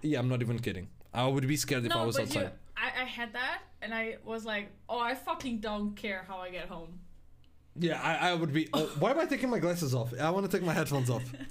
Yeah, I'm not even kidding. I would be scared if I was outside. I had that, and I was like, oh, I fucking don't care how I get home. Yeah, I would be. Oh, why am I taking my glasses off? I want to take my headphones off.